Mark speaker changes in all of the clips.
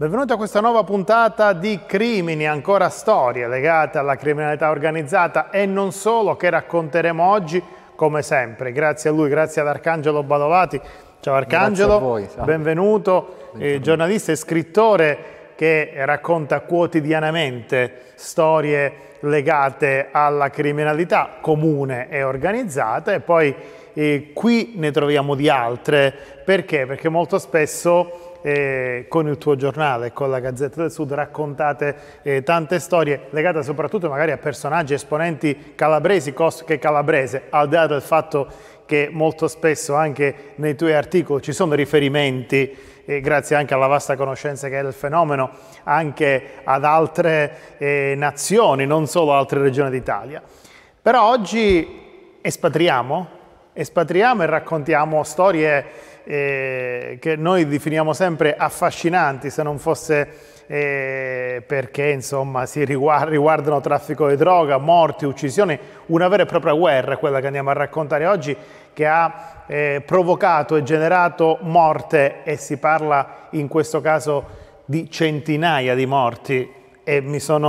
Speaker 1: Benvenuti a questa nuova puntata di Crimini, ancora storie legate alla criminalità organizzata e non solo, che racconteremo oggi, come sempre. Grazie a lui, grazie ad Arcangelo Badovati. Ciao Arcangelo,
Speaker 2: voi,
Speaker 1: benvenuto, giornalista e scrittore che racconta quotidianamente storie legate alla criminalità comune e organizzata, e poi qui ne troviamo di altre. Perché? Perché molto spesso con il tuo giornale, con la Gazzetta del Sud, raccontate tante storie legate soprattutto magari a personaggi, esponenti calabresi, che calabrese, al di là del fatto che molto spesso anche nei tuoi articoli ci sono riferimenti, grazie anche alla vasta conoscenza che hai del fenomeno, anche ad altre nazioni, non solo altre regioni d'Italia. Però oggi espatriamo e raccontiamo storie che noi definiamo sempre affascinanti, se non fosse perché insomma riguardano traffico di droga, morti, uccisioni, una vera e propria guerra, quella che andiamo a raccontare oggi, che ha provocato e generato morte, e si parla in questo caso di centinaia di morti. E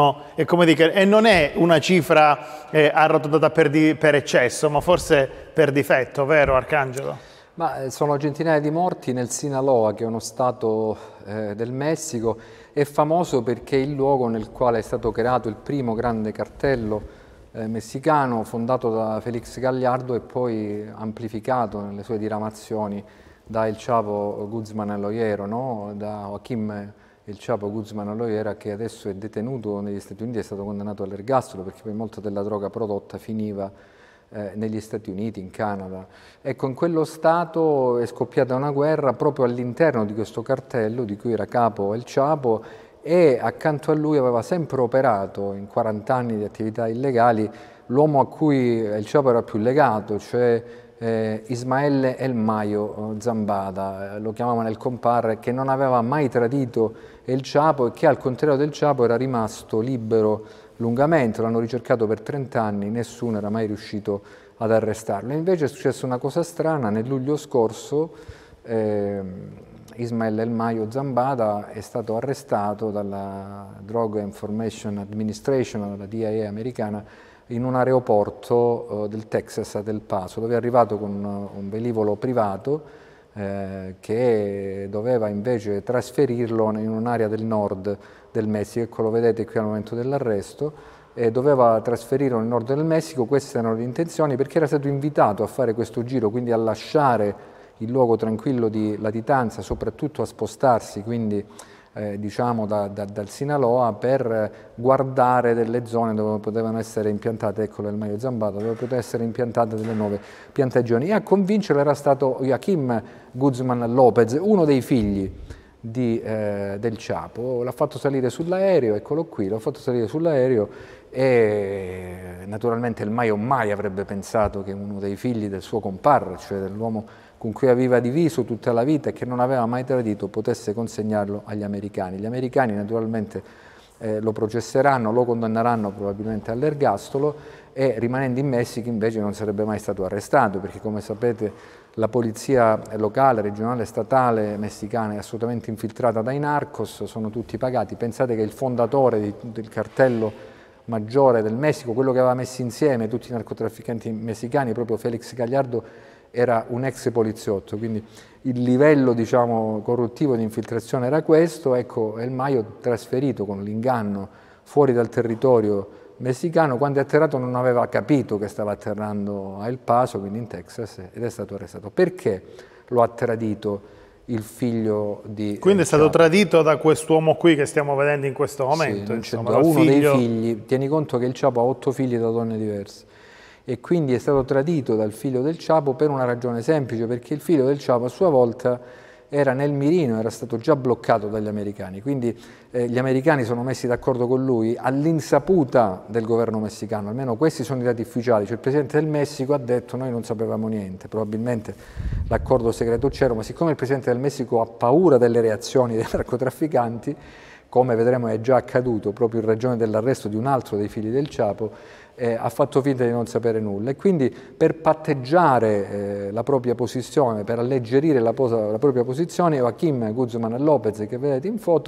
Speaker 1: non è una cifra arrotondata per eccesso, ma forse per difetto, vero Arcangelo?
Speaker 2: Ma sono centinaia di morti nel Sinaloa, che è uno stato del Messico. È famoso perché è il luogo nel quale è stato creato il primo grande cartello messicano, fondato da Félix Gallardo e poi amplificato nelle sue diramazioni da El Chapo Guzmán Aloyero, no? Da Joaquim El Chapo Guzmán Aloyero, che adesso è detenuto negli Stati Uniti, è stato condannato all'ergastolo perché poi molta della droga prodotta finiva negli Stati Uniti, in Canada. Ecco, in quello Stato è scoppiata una guerra proprio all'interno di questo cartello di cui era capo El Chapo, e accanto a lui aveva sempre operato in 40 anni di attività illegali l'uomo a cui El Chapo era più legato, cioè Ismael El Mayo Zambada, lo chiamavano El Compare, che non aveva mai tradito El Chapo e che al contrario del Chapo era rimasto libero lungamente. L'hanno ricercato per 30 anni, nessuno era mai riuscito ad arrestarlo. Invece è successa una cosa strana: nel luglio scorso Ismael El Mayo Zambada è stato arrestato dalla Drug Information Administration, dalla DIA americana, in un aeroporto del Texas, a El Paso, dove è arrivato con un velivolo privato che doveva invece trasferirlo in un'area del nord del Messico. Ecco, lo vedete qui al momento dell'arresto. Doveva trasferirlo nel nord del Messico, queste erano le intenzioni, perché era stato invitato a fare questo giro, quindi a lasciare il luogo tranquillo di latitanza, soprattutto a spostarsi quindi diciamo dal Sinaloa, per guardare delle zone dove potevano essere impiantate, ecco, il Mayo Zambada, dove potevano essere impiantate delle nuove piantagioni. E a convincerlo era stato Joaquim Guzmán López, uno dei figli del Chapo. L'ha fatto salire sull'aereo, eccolo qui, l'ha fatto salire sull'aereo, e naturalmente il Mayo mai avrebbe pensato che uno dei figli del suo comparre, cioè dell'uomo con cui aveva diviso tutta la vita e che non aveva mai tradito, potesse consegnarlo agli americani. Gli americani naturalmente lo processeranno, lo condanneranno probabilmente all'ergastolo, e rimanendo in Messico invece non sarebbe mai stato arrestato, perché come sapete la polizia locale, regionale, statale messicana è assolutamente infiltrata dai narcos, sono tutti pagati. Pensate che il fondatore del cartello maggiore del Messico, quello che aveva messo insieme tutti i narcotrafficanti messicani, proprio Félix Gallardo, era un ex poliziotto, quindi il livello, diciamo, corruttivo di infiltrazione era questo. Ecco, El Mayo, trasferito con l'inganno fuori dal territorio messicano, quando è atterrato non aveva capito che stava atterrando a El Paso, quindi in Texas, ed è stato arrestato. Perché lo ha tradito il figlio di...
Speaker 1: Quindi è stato tradito da quest'uomo qui che stiamo vedendo in questo momento.
Speaker 2: Sì,
Speaker 1: insomma,
Speaker 2: da uno dei figli. Tieni conto che il Chapo ha 8 figli da donne diverse, e quindi è stato tradito dal figlio del Chapo per una ragione semplice, perché il figlio del Chapo a sua volta era nel mirino, era stato già bloccato dagli americani, quindi gli americani sono messi d'accordo con lui all'insaputa del governo messicano, almeno questi sono i dati ufficiali. Cioè il presidente del Messico ha detto: noi non sapevamo niente, probabilmente l'accordo segreto c'era, ma siccome il presidente del Messico ha paura delle reazioni dei narcotrafficanti, come vedremo è già accaduto proprio in ragione dell'arresto di un altro dei figli del Chapo, ha fatto finta di non sapere nulla, e quindi per patteggiare la propria posizione, per alleggerire la propria posizione, Joaquim Guzmán López, che vedete in foto,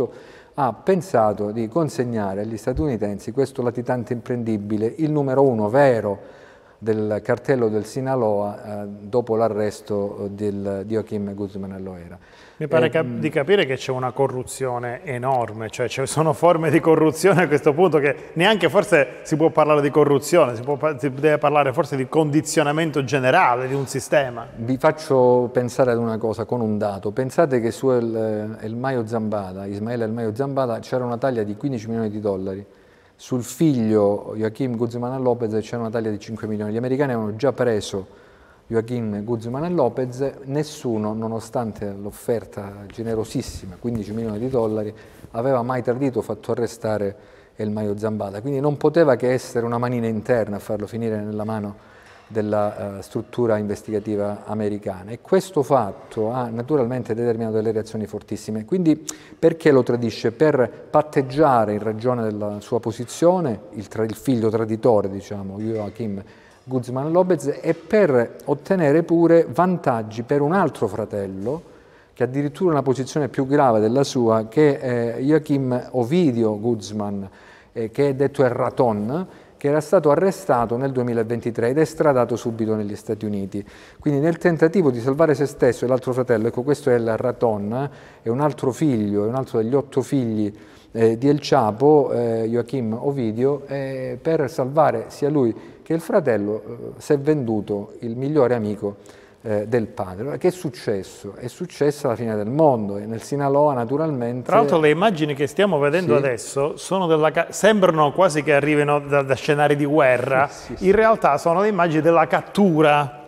Speaker 2: ha pensato di consegnare agli statunitensi questo latitante imprendibile, il numero 1 vero del cartello del Sinaloa dopo l'arresto di Joaquim Guzman Loera.
Speaker 1: Mi pare di capire che c'è una corruzione enorme, cioè ci sono forme di corruzione a questo punto che neanche forse si può parlare di corruzione, si deve parlare forse di condizionamento generale di un sistema.
Speaker 2: Vi faccio pensare ad una cosa con un dato. Pensate che su El Mayo Zambada, Ismael El Mayo Zambada, c'era una taglia di 15 milioni di dollari. Sul figlio Joaquim Guzman Lopez c'era una taglia di 5 milioni. Gli americani avevano già preso Joaquim Guzman Lopez, nessuno, nonostante l'offerta generosissima, 15 milioni di dollari, aveva mai tradito o fatto arrestare El Mayo Zambada. Quindi non poteva che essere una manina interna a farlo finire nella mano della struttura investigativa americana, e questo fatto ha naturalmente determinato delle reazioni fortissime. Quindi perché lo tradisce? Per patteggiare in ragione della sua posizione il figlio traditore, diciamo, Joaquim Guzman Lopez, e per ottenere pure vantaggi per un altro fratello che ha addirittura una posizione più grave della sua, che è Joaquim Ovidio Guzman, che è detto El Raton, che era stato arrestato nel 2023 ed estradato subito negli Stati Uniti. Quindi nel tentativo di salvare se stesso e l'altro fratello, ecco, questo è El Raton, è un altro figlio, è un altro degli 8 figli di El Chapo, Joaquim Ovidio, per salvare sia lui che il fratello si è venduto il migliore amico del padre. Che è successo? È successa la fine del mondo, e nel Sinaloa naturalmente...
Speaker 1: Tra l'altro le immagini che stiamo vedendo adesso sono sembrano quasi che arrivino da scenari di guerra, in realtà sono le immagini della cattura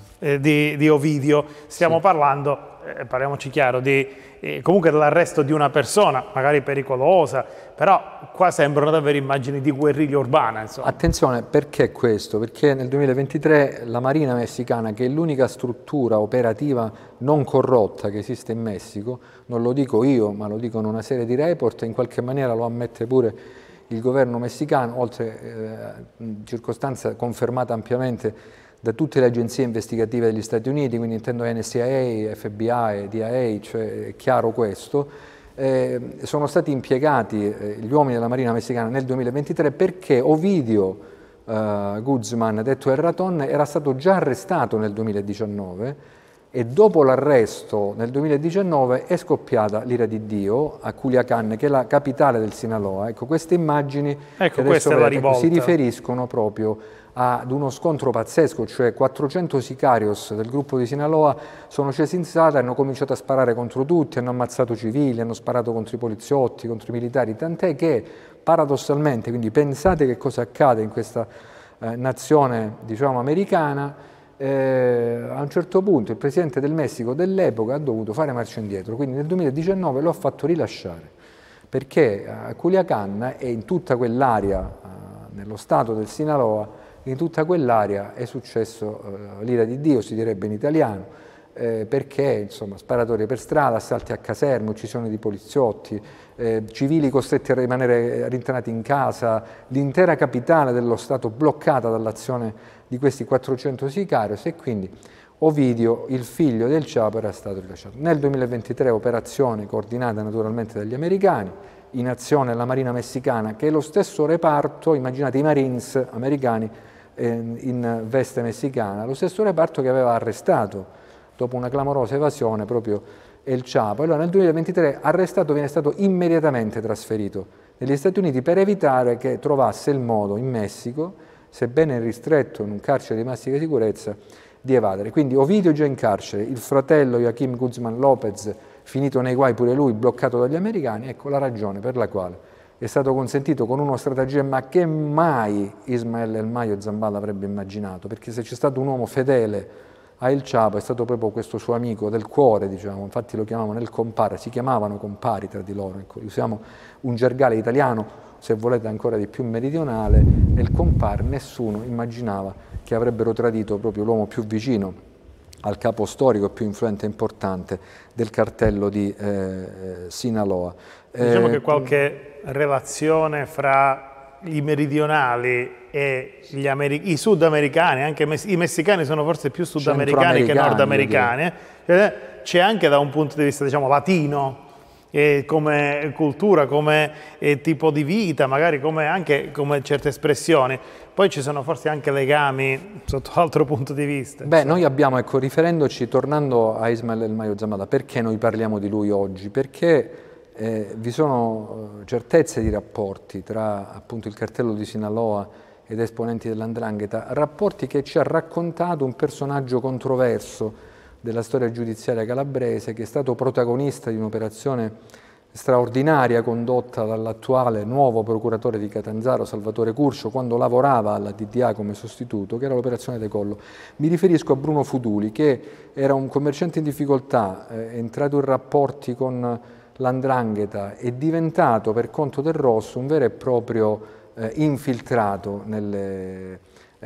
Speaker 1: di Ovidio. Stiamo parlando, parliamoci chiaro, comunque dell'arresto di una persona, magari pericolosa, però qua sembrano davvero immagini di guerriglia urbana, insomma.
Speaker 2: Attenzione, perché questo? Perché nel 2023 la Marina messicana, che è l'unica struttura operativa non corrotta che esiste in Messico, non lo dico io, ma lo dicono una serie di report, in qualche maniera lo ammette pure il governo messicano, oltre circostanza confermata ampiamente da tutte le agenzie investigative degli Stati Uniti, quindi intendo NCAA, FBI, DIA, cioè è chiaro questo. Sono stati impiegati gli uomini della Marina messicana nel 2023 perché Ovidio Guzman, detto El Raton, era stato già arrestato nel 2019, e dopo l'arresto nel 2019 è scoppiata l'ira di Dio a Culiacán, che è la capitale del Sinaloa. Ecco, queste immagini che adesso vedete, si riferiscono proprio ad uno scontro pazzesco, cioè 400 sicarios del gruppo di Sinaloa sono scesi in strada e hanno cominciato a sparare contro tutti, hanno ammazzato civili, hanno sparato contro i poliziotti, contro i militari, tant'è che paradossalmente, quindi pensate che cosa accade in questa nazione, diciamo, americana, a un certo punto il presidente del Messico dell'epoca ha dovuto fare marcia indietro, quindi nel 2019 lo ha fatto rilasciare, perché a Culiacán e in tutta quell'area, nello stato del Sinaloa, in tutta quell'area è successo l'ira di Dio, si direbbe in italiano, perché insomma sparatorie per strada, assalti a caserme, uccisioni di poliziotti, civili costretti a rimanere rintanati in casa, l'intera capitale dello Stato bloccata dall'azione di questi 400 sicarios, e quindi Ovidio, il figlio del Chapo, era stato rilasciato. Nel 2023 operazione coordinata naturalmente dagli americani, in azione la Marina messicana, che è lo stesso reparto, immaginate i Marines americani in veste messicana, lo stesso reparto che aveva arrestato dopo una clamorosa evasione proprio El Chapo. Allora nel 2023 arrestato, viene stato immediatamente trasferito negli Stati Uniti per evitare che trovasse il modo in Messico, sebbene ristretto in un carcere di massima sicurezza, di evadere. Quindi Ovidio già in carcere, il fratello Joaquim Guzman Lopez finito nei guai pure lui, bloccato dagli americani. Ecco la ragione per la quale è stato consentito con uno stratagemma che mai Ismael El Mayo Zambada avrebbe immaginato, perché se c'è stato un uomo fedele a El Chapo è stato proprio questo suo amico del cuore, diciamo, infatti lo chiamavano El Compare, si chiamavano compari tra di loro, ecco, usiamo un gergale italiano, se volete ancora di più meridionale, El Compare. Nessuno immaginava che avrebbero tradito proprio l'uomo più vicino al capo storico più influente e importante del cartello di Sinaloa.
Speaker 1: Diciamo che qualche relazione fra i meridionali e i sudamericani, anche i messicani sono forse più sudamericani che nordamericani, c'è anche da un punto di vista, diciamo, latino come cultura, come tipo di vita, magari anche come certe espressioni. Poi ci sono forse anche legami sotto altro punto di vista.
Speaker 2: Beh, noi abbiamo, ecco, riferendoci, tornando a Ismail El Maio Zambada, perché noi parliamo di lui oggi? Perché vi sono certezze di rapporti tra appunto il cartello di Sinaloa ed esponenti dell''Ndrangheta, rapporti che ci ha raccontato un personaggio controverso della storia giudiziaria calabrese, che è stato protagonista di un'operazione straordinaria condotta dall'attuale nuovo procuratore di Catanzaro, Salvatore Curcio, quando lavorava alla DDA come sostituto, che era l'operazione De Collo. Mi riferisco a Bruno Fuduli, che era un commerciante in difficoltà, entrato in rapporti con l''Ndrangheta e diventato per conto del Rosso un vero e proprio infiltrato nelle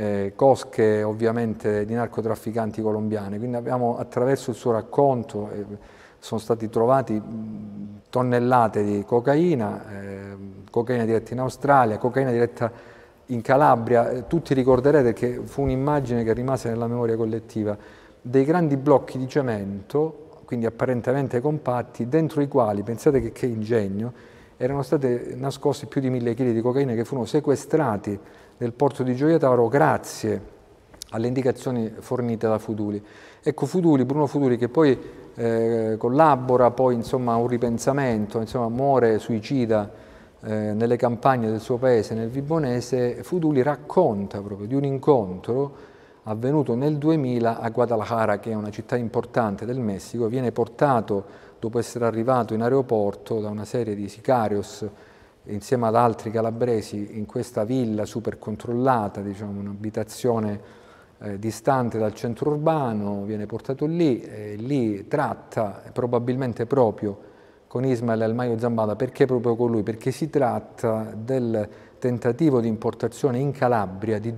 Speaker 2: cosche ovviamente di narcotrafficanti colombiane. Quindi abbiamo, attraverso il suo racconto, sono stati trovati tonnellate di cocaina, cocaina diretta in Australia, cocaina diretta in Calabria. Tutti ricorderete che fu un'immagine che rimase nella memoria collettiva, dei grandi blocchi di cemento, quindi apparentemente compatti, dentro i quali, pensate che ingegno, erano state nascosti più di 1000 kg di cocaina che furono sequestrati nel porto di Gioia Tauro grazie alle indicazioni fornite da Fuduli. Ecco, Bruno Fuduli, che poi collabora, poi insomma un ripensamento, insomma muore suicida nelle campagne del suo paese, nel Vibonese. Fuduli racconta proprio di un incontro avvenuto nel 2000 a Guadalajara, che è una città importante del Messico. Viene portato, dopo essere arrivato in aeroporto, da una serie di sicarios insieme ad altri calabresi in questa villa super controllata, diciamo un'abitazione distante dal centro urbano. Viene portato lì, lì tratta probabilmente proprio con Ismail El Maio Zambada. Perché proprio con lui? Perché si tratta del tentativo di importazione in Calabria di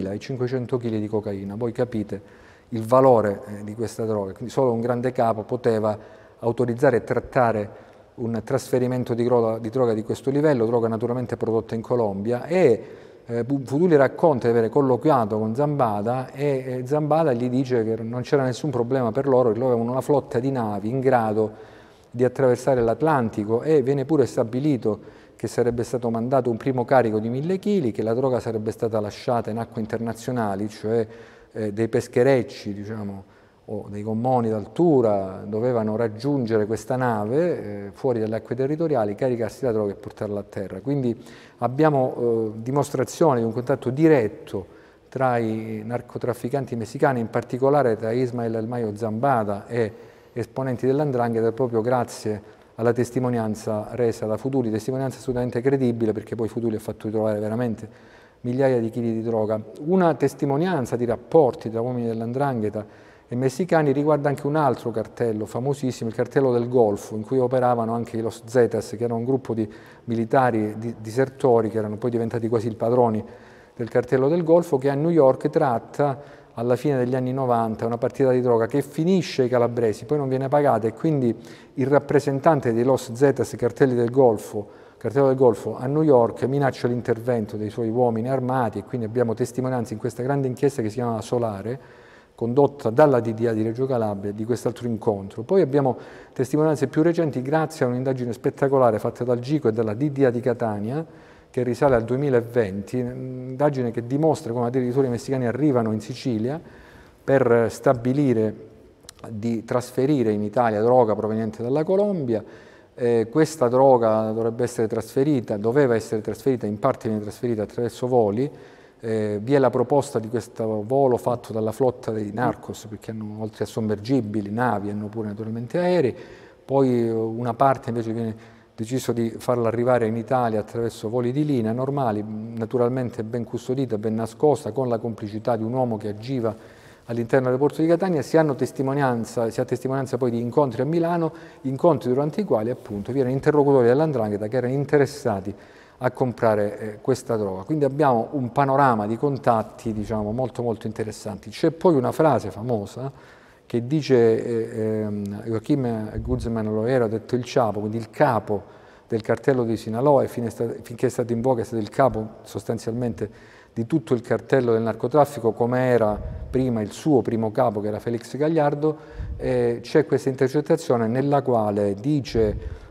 Speaker 2: 2500 kg di cocaina. Voi capite il valore di questa droga, quindi solo un grande capo poteva autorizzare e trattare un trasferimento di droga di questo livello, droga naturalmente prodotta in Colombia. E Fuduli racconta di aver colloquiato con Zambada e Zambada gli dice che non c'era nessun problema per loro, che loro avevano una flotta di navi in grado di attraversare l'Atlantico, e viene pure stabilito che sarebbe stato mandato un primo carico di 1000 kg, che la droga sarebbe stata lasciata in acque internazionali, cioè dei pescherecci, diciamo, o dei gommoni d'altura dovevano raggiungere questa nave fuori dalle acque territoriali, caricarsi la droga e portarla a terra. Quindi abbiamo dimostrazione di un contatto diretto tra i narcotrafficanti messicani, in particolare tra Ismail El Maio Zambada e esponenti dell''Ndrangheta, proprio grazie alla testimonianza resa da Fuduli, testimonianza assolutamente credibile, perché poi Fuduli ha fatto ritrovare veramente migliaia di chili di droga. Una testimonianza di rapporti tra uomini dell''Ndrangheta e messicani riguarda anche un altro cartello famosissimo, il cartello del Golfo, in cui operavano anche i Los Zetas, che era un gruppo di militari disertori che erano poi diventati quasi i padroni del cartello del Golfo, che a New York tratta alla fine degli anni 90 una partita di droga che finisce ai calabresi, poi non viene pagata, e quindi il rappresentante dei Los Zetas, cartello del Golfo a New York, minaccia l'intervento dei suoi uomini armati, e quindi abbiamo testimonianze in questa grande inchiesta che si chiama Solare, condotta dalla DDA di Reggio Calabria, di quest'altro incontro. Poi abbiamo testimonianze più recenti grazie a un'indagine spettacolare fatta dal GICO e dalla DDA di Catania, che risale al 2020, un'indagine che dimostra come addirittura i messicani arrivano in Sicilia per stabilire di trasferire in Italia droga proveniente dalla Colombia. Questa droga doveva essere trasferita, in parte viene trasferita attraverso voli. Vi è la proposta di questo volo fatto dalla flotta dei narcos, perché hanno, oltre a sommergibili, navi, hanno pure naturalmente aerei. Poi una parte invece viene deciso di farla arrivare in Italia attraverso voli di linea normali, naturalmente ben custodita, ben nascosta, con la complicità di un uomo che agiva all'interno del porto di Catania. Si ha testimonianza poi di incontri a Milano, incontri durante i quali appunto vi erano interlocutori dell''Ndrangheta che erano interessati a comprare questa droga. Quindi abbiamo un panorama di contatti, diciamo, molto molto interessanti. C'è poi una frase famosa che dice Joaquim Guzman Loera, detto il Chapo, quindi il capo del cartello di Sinaloa, e finché è stato in voga è stato il capo sostanzialmente di tutto il cartello del narcotraffico, come era prima il suo primo capo, che era Felix Gagliardo. C'è questa intercettazione nella quale dice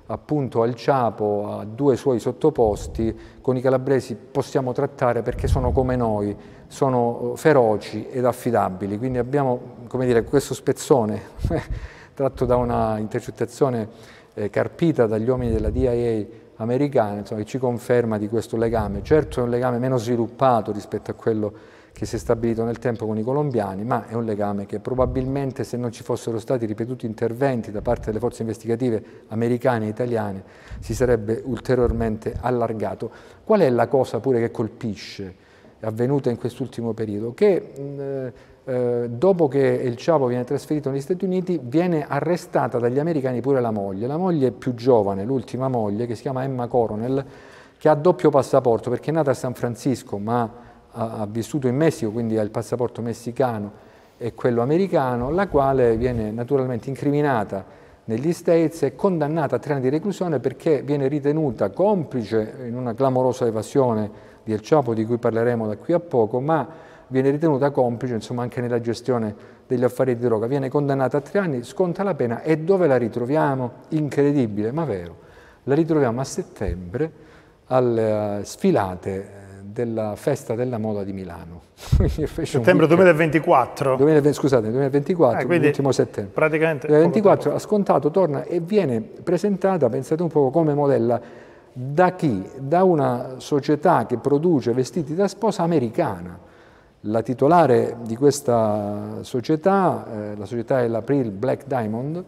Speaker 2: appunto al Chapo, a 2 suoi sottoposti, con i calabresi possiamo trattare perché sono come noi, sono feroci ed affidabili. Quindi abbiamo, come dire, questo spezzone tratto da una intercettazione carpita dagli uomini della DIA americana, insomma, che ci conferma di questo legame. Certo è un legame meno sviluppato rispetto a quello che si è stabilito nel tempo con i colombiani, ma è un legame che probabilmente, se non ci fossero stati ripetuti interventi da parte delle forze investigative americane e italiane, si sarebbe ulteriormente allargato. Qual è la cosa pure che colpisce, avvenuta in quest'ultimo periodo? Che dopo che il Chapo viene trasferito negli Stati Uniti, viene arrestata dagli americani pure la moglie più giovane, l'ultima moglie, che si chiama Emma Coronel, che ha doppio passaporto, perché è nata a San Francisco, ma ha vissuto in Messico, quindi ha il passaporto messicano e quello americano, la quale viene naturalmente incriminata negli States e condannata a 3 anni di reclusione perché viene ritenuta complice in una clamorosa evasione di El Chapo, di cui parleremo da qui a poco, ma viene ritenuta complice, insomma, anche nella gestione degli affari di droga. Viene condannata a 3 anni, sconta la pena e dove la ritroviamo? Incredibile, ma vero. La ritroviamo a settembre alle sfilate della Festa della Moda di Milano.
Speaker 1: Settembre 2024?
Speaker 2: Scusate, 2024, l'ultimo settembre.
Speaker 1: Praticamente
Speaker 2: 2024 ha scontato, torna e viene presentata, pensate un po', come modella da chi? Da una società che produce vestiti da sposa americana. La titolare di questa società, la società è l'April Black Diamond,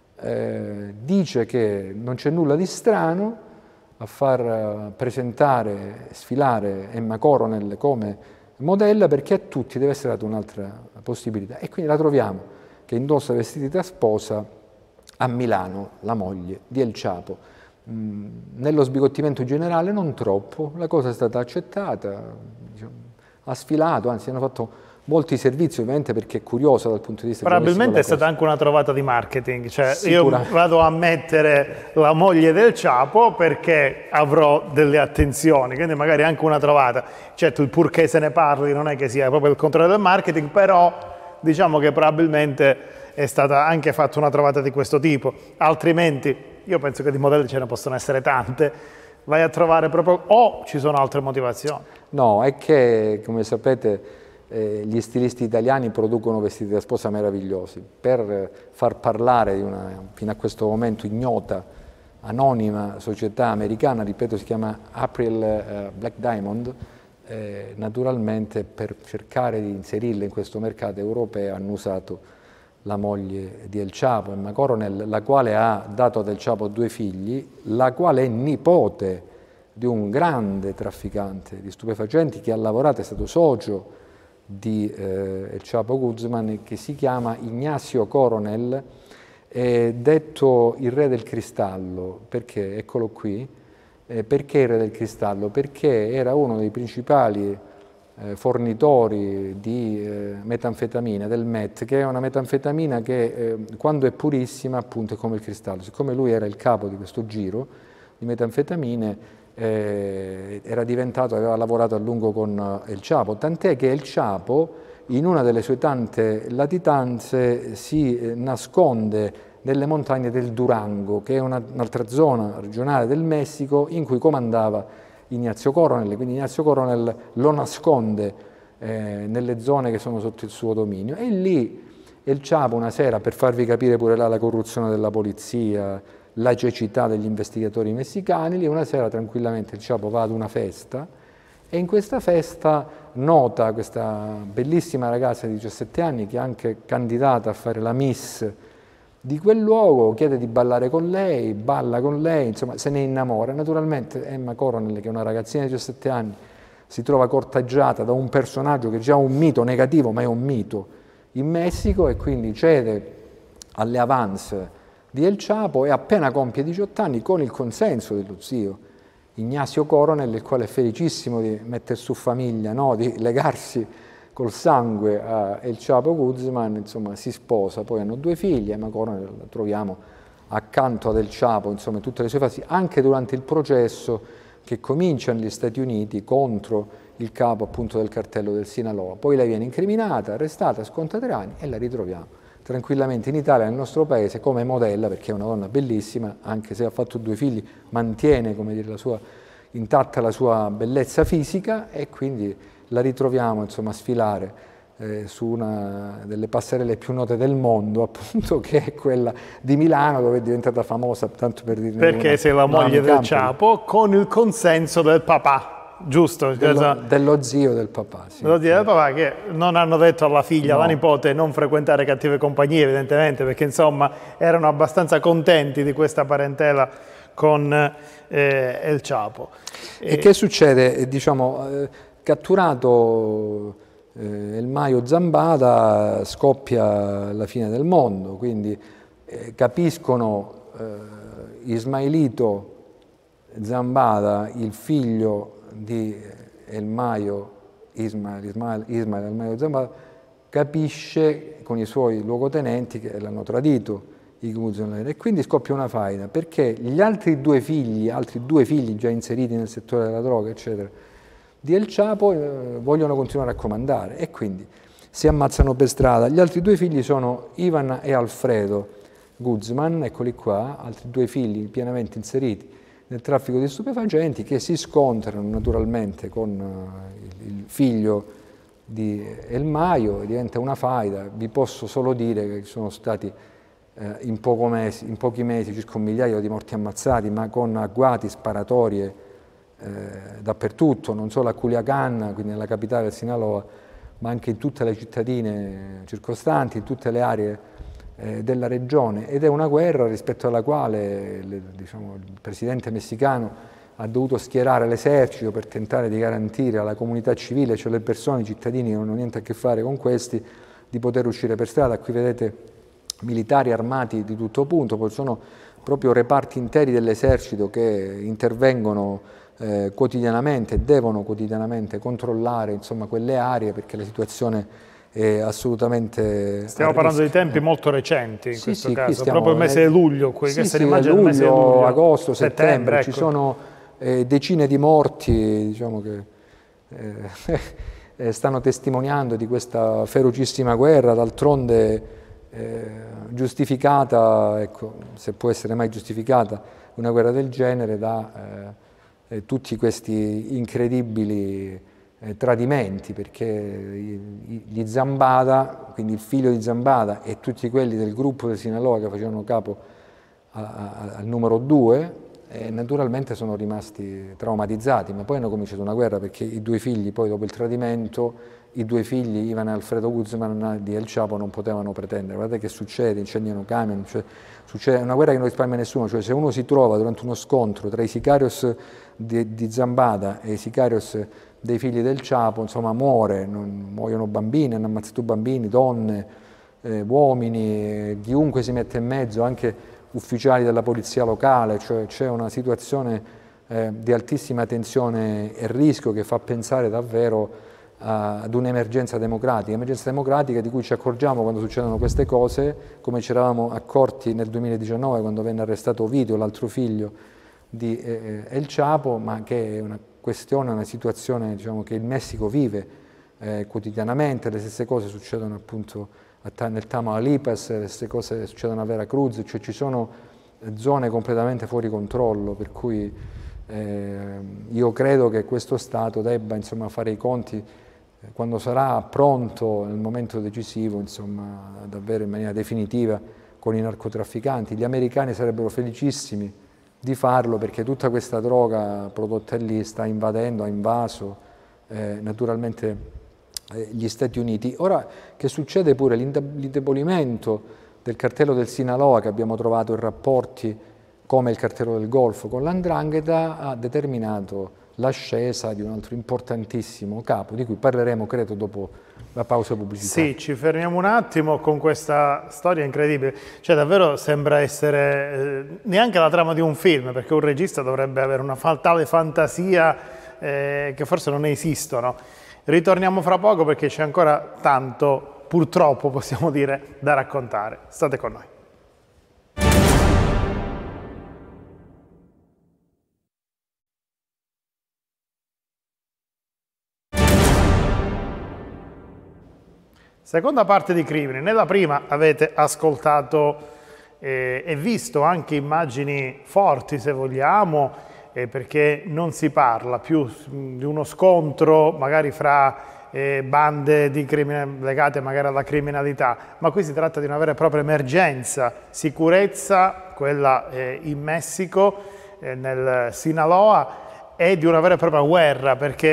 Speaker 2: dice che non c'è nulla di strano a far presentare, sfilare Emma Coronel come modella, perché a tutti deve essere data un'altra possibilità. E quindi la troviamo che indossa vestiti da sposa a Milano, la moglie di El Chapo. Nello sbigottimento generale non troppo, la cosa è stata accettata, diciamo, ha sfilato, anzi hanno fatto molti servizi, ovviamente, perché è curiosa dal punto di vista
Speaker 1: probabilmente è stata anche una trovata di marketing, cioè io vado a mettere la moglie del Chapo perché avrò delle attenzioni, quindi magari anche una trovata. Certo, il purché se ne parli non è che sia proprio il controllo del marketing, però diciamo che probabilmente è stata anche fatta una trovata di questo tipo, altrimenti io penso che di modelli ce ne possono essere tante, vai a trovare proprio, o ci sono altre motivazioni?
Speaker 2: No, è che, come sapete, gli stilisti italiani producono vestiti da sposa meravigliosi. Per far parlare di una, fino a questo momento, ignota, anonima società americana, ripeto, si chiama April Black Diamond, naturalmente per cercare di inserirla in questo mercato europeo hanno usato la moglie di El Chapo, Emma Coronel, la quale ha dato ad El Chapo 2 figli, la quale è nipote di un grande trafficante di stupefacenti che ha lavorato, è stato socio di El Chapo Guzman, che si chiama Ignacio Coronel, detto il re del cristallo. Perché? Eccolo qui. Perché il re del cristallo? Perché era uno dei principali fornitori di metanfetamina, del meth, che è una metanfetamina che quando è purissima appunto è come il cristallo. Siccome lui era il capo di questo giro di metanfetamine, era diventato, aveva lavorato a lungo con El Chapo, tant'è che El Chapo in una delle sue tante latitanze si nasconde nelle montagne del Durango, che è un'altra zona regionale del Messico in cui comandava Ignacio Coronel, quindi Ignacio Coronel lo nasconde nelle zone che sono sotto il suo dominio, e lì El Chapo una sera, per farvi capire pure là la corruzione della polizia, la cecità degli investigatori messicani, lì una sera tranquillamente El Chapo va ad una festa e in questa festa nota questa bellissima ragazza di 17 anni che è anche candidata a fare la Miss di quel luogo, chiede di ballare con lei, balla con lei, insomma se ne innamora. Naturalmente Emma Coronel, che è una ragazzina di 17 anni, si trova corteggiata da un personaggio che è già un mito negativo, ma è un mito in Messico, e quindi cede alle avance di El Chapo e appena compie 18 anni, con il consenso dello zio Ignacio Coronel, il quale è felicissimo di mettere su famiglia, no? Di legarsi col sangue a El Chapo Guzman, insomma si sposa, poi hanno 2 figli, Emma Coronel la troviamo accanto ad El Chapo, insomma in tutte le sue fasi, anche durante il processo che comincia negli Stati Uniti contro il capo appunto del cartello del Sinaloa. Poi lei viene incriminata, arrestata, sconta 3 anni e la ritroviamo tranquillamente in Italia, nel nostro paese, come modella, perché è una donna bellissima, anche se ha fatto 2 figli, mantiene, come dire, intatta la sua bellezza fisica, e quindi la ritroviamo, insomma, a sfilare su una delle passerelle più note del mondo, appunto, che è quella di Milano, dove è diventata famosa, tanto per dirne
Speaker 1: perché
Speaker 2: una,
Speaker 1: sei la moglie del Chapo, con il consenso del papà, giusto?
Speaker 2: dello zio del papà. Sì.
Speaker 1: Dello zio del papà, che non hanno detto alla figlia, alla nipote, non frequentare cattive compagnie, evidentemente, perché insomma erano abbastanza contenti di questa parentela con El Chapo.
Speaker 2: E che succede? Diciamo, catturato El Maio Zambada, scoppia la fine del mondo, quindi capiscono Ismailito Zambada, il figlio di El Maio, Ismail El Maio Zambada, capisce con i suoi luogotenenti che l'hanno tradito, e quindi scoppia una faida, perché gli altri 2 figli già inseriti nel settore della droga, eccetera, di El Chapo vogliono continuare a comandare, e quindi si ammazzano per strada. Gli altri 2 figli sono Ivan e Alfredo Guzman, eccoli qua, altri 2 figli pienamente inseriti nel traffico di stupefacenti, che si scontrano naturalmente con il figlio di El Maio, e diventa una faida. Vi posso solo dire che sono stati in pochi mesi circa 1 migliaio di morti ammazzati, ma con agguati, sparatorie dappertutto, non solo a Culiacán, quindi nella capitale del Sinaloa, ma anche in tutte le cittadine circostanti, in tutte le aree della regione, ed è una guerra rispetto alla quale diciamo, il presidente messicano ha dovuto schierare l'esercito per tentare di garantire alla comunità civile, cioè le persone, i cittadini che non hanno niente a che fare con questi, di poter uscire per strada. Qui vedete militari armati di tutto punto, poi sono proprio reparti interi dell'esercito che intervengono quotidianamente, devono quotidianamente controllare, insomma, quelle aree, perché la situazione è assolutamente...
Speaker 1: Stiamo parlando di tempi molto recenti in questo caso,
Speaker 2: stiamo,
Speaker 1: proprio il mese di luglio,
Speaker 2: luglio,
Speaker 1: mese di luglio,
Speaker 2: agosto, settembre,
Speaker 1: ecco.
Speaker 2: Ci sono decine di morti, diciamo, che stanno testimoniando di questa ferocissima guerra, d'altronde giustificata, ecco, se può essere mai giustificata una guerra del genere, da tutti questi incredibili tradimenti, perché gli Zambada, quindi il figlio di Zambada e tutti quelli del gruppo del Sinaloa che facevano capo al numero 2, naturalmente sono rimasti traumatizzati, ma poi hanno cominciato una guerra, perché i 2 figli, poi dopo il tradimento, i 2 figli, Ivan e Alfredo Guzman di El Chapo, non potevano pretendere. Guardate che succede, incendiano camion, cioè, succede una guerra che non risparmia nessuno, cioè se uno si trova durante uno scontro tra i sicarios di Zambada e i sicarios dei figli del Chapo, insomma muore, muoiono bambini, hanno ammazzato bambini, donne, uomini, chiunque si mette in mezzo, anche ufficiali della polizia locale, cioè c'è una situazione di altissima tensione e rischio che fa pensare davvero ad un'emergenza democratica di cui ci accorgiamo quando succedono queste cose, come ci eravamo accorti nel 2019 quando venne arrestato Ovidio, l'altro figlio di El Chapo, ma che è una questione, una situazione, diciamo, che il Messico vive quotidianamente. Le stesse cose succedono appunto nel Tamaulipas, le stesse cose succedono a Veracruz, cioè ci sono zone completamente fuori controllo, per cui io credo che questo Stato debba, insomma, fare i conti quando sarà pronto nel momento decisivo, insomma, davvero in maniera definitiva, con i narcotrafficanti. Gli americani sarebbero felicissimi di farlo, perché tutta questa droga prodotta lì sta invadendo, ha invaso naturalmente gli Stati Uniti. Ora che succede pure l'indebolimento del cartello del Sinaloa, che abbiamo trovato in rapporti come il cartello del Golfo con l''ndrangheta, ha determinato l'ascesa di un altro importantissimo capo, di cui parleremo credo dopo la pausa pubblicitaria.
Speaker 1: Sì, ci fermiamo un attimo con questa storia incredibile, cioè davvero sembra essere neanche la trama di un film, perché un regista dovrebbe avere una tale fantasia che forse non esistono. Ritorniamo fra poco perché c'è ancora tanto, purtroppo possiamo dire, da raccontare. State con noi. Seconda parte di Crimini. Nella prima avete ascoltato e visto anche immagini forti, se vogliamo, perché non si parla più di uno scontro magari fra bande legate magari alla criminalità, ma qui si tratta di una vera e propria emergenza, sicurezza, quella in Messico, nel Sinaloa, e di una vera e propria guerra,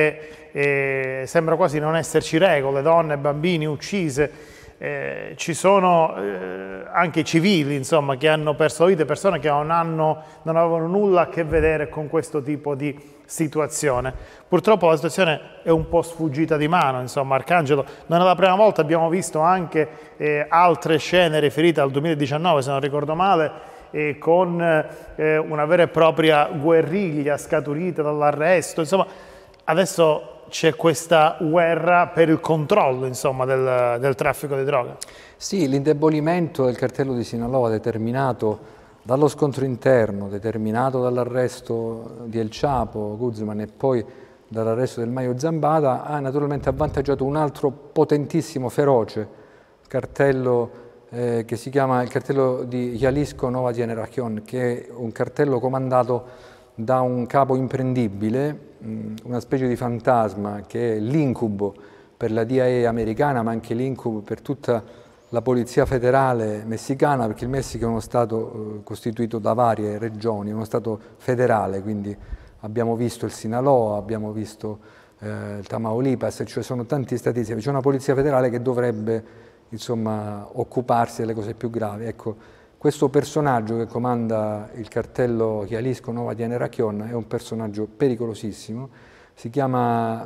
Speaker 1: perché sembra quasi non esserci regole, donne, bambini uccise. Ci sono anche civili, insomma, che hanno perso la vita, persone che non avevano nulla a che vedere con questo tipo di situazione. Purtroppo la situazione è un po' sfuggita di mano, insomma, Arcangelo. Non è la prima volta, abbiamo visto anche altre scene riferite al 2019, se non ricordo male, con una vera e propria guerriglia scaturita dall'arresto. Insomma, adesso c'è questa guerra per il controllo, insomma, del traffico di droga.
Speaker 2: Sì, l'indebolimento del cartello di Sinaloa determinato dallo scontro interno, determinato dall'arresto di El Chapo, Guzman e poi dall'arresto del Mayo Zambada, ha naturalmente avvantaggiato un altro potentissimo, feroce cartello che si chiama il cartello di Jalisco Nueva Generación, che è un cartello comandato da un capo imprendibile, una specie di fantasma che è l'incubo per la DIA americana, ma anche l'incubo per tutta la polizia federale messicana, perché il Messico è uno stato costituito da varie regioni, è uno stato federale, quindi abbiamo visto il Sinaloa, abbiamo visto il Tamaulipas, cioè sono tanti stati insieme. C'è una polizia federale che dovrebbe, insomma, occuparsi delle cose più gravi. Ecco, questo personaggio che comanda il cartello Jalisco Nueva Generación è un personaggio pericolosissimo, si chiama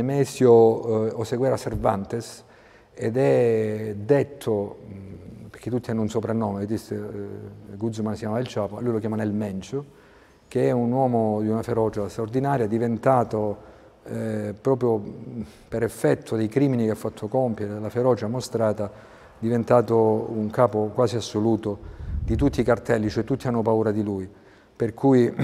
Speaker 2: Nemesio Oseguera Cervantes ed è detto, perché tutti hanno un soprannome, Guzman si chiama El Chapo, lui lo chiamano El Mencho, che è un uomo di una ferocia straordinaria, diventato proprio per effetto dei crimini che ha fatto compiere, della ferocia mostrata, diventato un capo quasi assoluto di tutti i cartelli, cioè tutti hanno paura di lui, per cui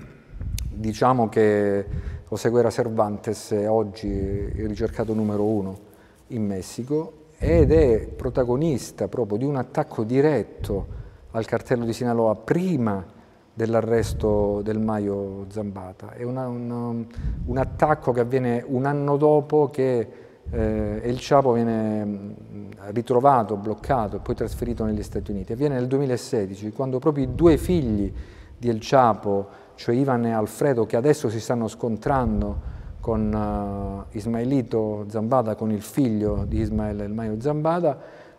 Speaker 2: diciamo che Oseguera Cervantes è oggi il ricercato numero 1 in Messico ed è protagonista proprio di un attacco diretto al cartello di Sinaloa prima dell'arresto del Mayo Zambada. È un attacco che avviene un anno dopo che El Chapo viene ritrovato, bloccato e poi trasferito negli Stati Uniti. Avviene nel 2016, quando proprio i due figli di El Chapo, cioè Ivan e Alfredo, che adesso si stanno scontrando con Ismaelito Zambada, con il figlio di Ismael El Mayo Zambada,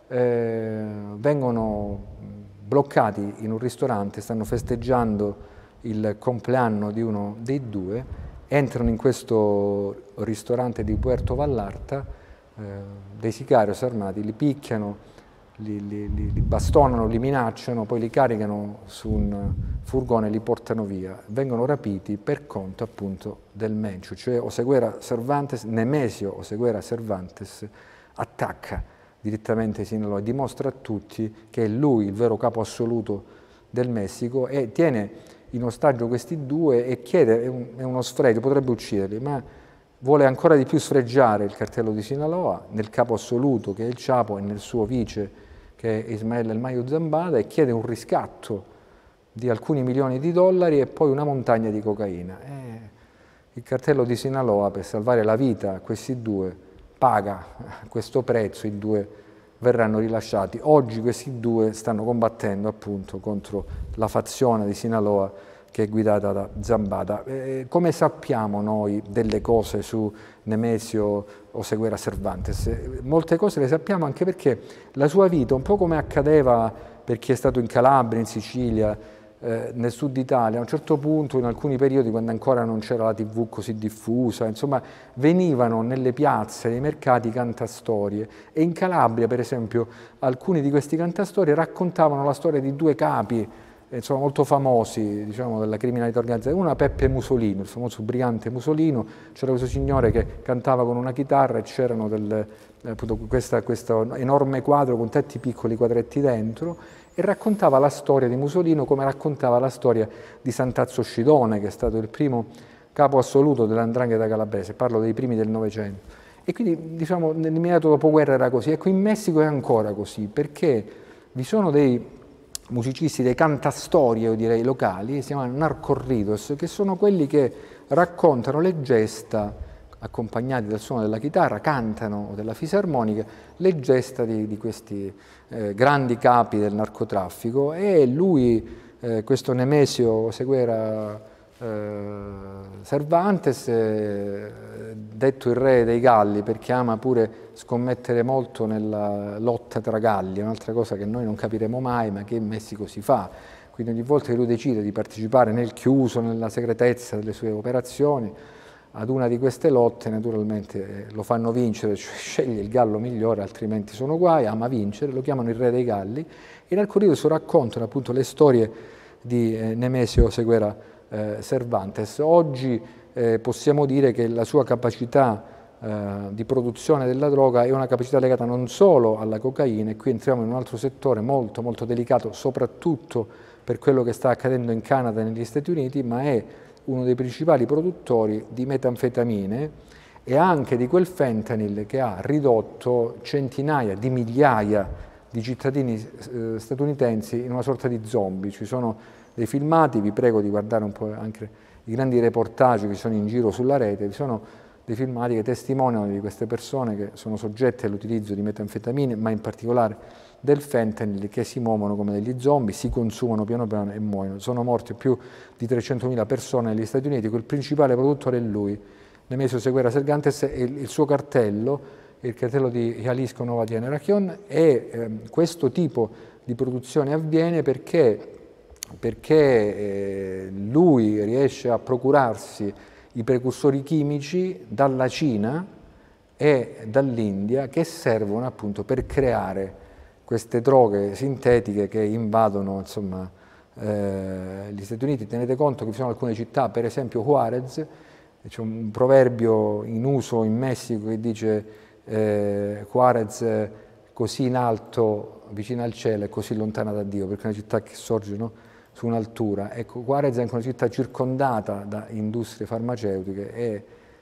Speaker 2: vengono bloccati in un ristorante, stanno festeggiando il compleanno di uno dei due, entrano in questo ristorante di Puerto Vallarta, dei sicarios armati li picchiano, li bastonano, li minacciano, poi li caricano su un furgone e li portano via. Vengono rapiti per conto appunto del Mencho, cioè Oseguera Cervantes, Nemesio Oseguera Cervantes attacca direttamente Sinaloa e dimostra a tutti che è lui il vero capo assoluto del Messico e tiene in ostaggio questi due e chiede, è uno sfregio, potrebbe ucciderli, ma vuole ancora di più sfregiare il cartello di Sinaloa nel capo assoluto che è il Chapo e nel suo vice che è Ismael El Mayo Zambada e chiede un riscatto di alcuni milioni di dollari e poi una montagna di cocaina. Il cartello di Sinaloa, per salvare la vita a questi due, paga questo prezzo, i due verranno rilasciati. Oggi questi due stanno combattendo appunto contro la fazione di Sinaloa che è guidata da Zambada. Come sappiamo noi delle cose su Nemesio Oseguera Cervantes? Molte cose le sappiamo anche perché la sua vita, un po' come accadeva per chi è stato in Calabria, in Sicilia, nel sud Italia, a un certo punto, in alcuni periodi, quando ancora non c'era la TV così diffusa, insomma, venivano nelle piazze, nei mercati cantastorie e in Calabria, per esempio, alcuni di questi cantastorie raccontavano la storia di due capi, insomma, molto famosi, diciamo, della criminalità organizzata. Una, Peppe Musolino, il famoso brigante Musolino, c'era questo signore che cantava con una chitarra e c'erano questo enorme quadro con tanti piccoli quadretti dentro e raccontava la storia di Musolino come raccontava la storia di Sant'Azzo Scidone, che è stato il primo capo assoluto dell''ndrangheta calabrese, parlo dei primi del Novecento. E quindi diciamo nell'immediato dopoguerra era così. Ecco, in Messico è ancora così, perché vi sono dei musicisti, dei cantastorie, io direi, locali, si chiamano narcorridos, che sono quelli che raccontano le gesta, accompagnati dal suono della chitarra, cantano, o della fisarmonica, le gesta di questi grandi capi del narcotraffico. E lui, questo Nemesio Seguera Cervantes, detto il re dei Galli, perché ama pure scommettere molto nella lotta tra Galli, è un'altra cosa che noi non capiremo mai, ma che in Messico si fa. Quindi ogni volta che lui decide di partecipare nel chiuso, nella segretezza delle sue operazioni, ad una di queste lotte naturalmente lo fanno vincere, cioè sceglie il gallo migliore, altrimenti sono guai, ama vincere, lo chiamano il re dei Galli, e nel corridoio raccontano appunto le storie di Nemesio Seguera Cervantes. Oggi possiamo dire che la sua capacità di produzione della droga è una capacità legata non solo alla cocaina, e qui entriamo in un altro settore molto molto delicato, soprattutto per quello che sta accadendo in Canada e negli Stati Uniti, ma è uno dei principali produttori di metanfetamine e anche di quel fentanyl che ha ridotto centinaia di migliaia di cittadini statunitensi in una sorta di zombie. Ci sono dei filmati, vi prego di guardare un po' anche i grandi reportage che sono in giro sulla rete, vi sono dei filmati che testimoniano di queste persone che sono soggette all'utilizzo di metanfetamine, ma in particolare del fentanyl, che si muovono come degli zombie, si consumano piano piano e muoiono. Sono morte più di 300.000 persone negli Stati Uniti, quel principale produttore è lui, Nemesio Seguera Cervantes, e il suo cartello, il cartello di Jalisco Nueva Generación, e questo tipo di produzione avviene perché lui riesce a procurarsi i precursori chimici dalla Cina e dall'India, che servono appunto per creare queste droghe sintetiche che invadono, insomma, gli Stati Uniti. Tenete conto che ci sono alcune città, per esempio Juárez, c'è un proverbio in uso in Messico che dice Juárez così in alto vicino al cielo e così lontana da Dio, perché è una città che sorge, no, su un'altura. Ecco, Juárez è anche una città circondata da industrie farmaceutiche, e